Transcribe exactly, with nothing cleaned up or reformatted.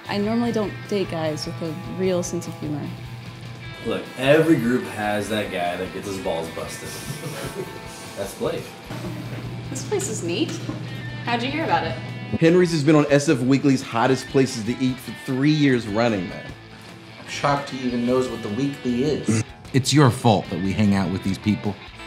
I normally don't date guys with a real sense of humor. Look, every group has that guy that gets his balls busted. That's Blake. This place is neat. How'd you hear about it? Henry's has been on S F Weekly's hottest places to eat for three years running, man. I'm shocked he even knows what the Weekly is. It's your fault that we hang out with these people.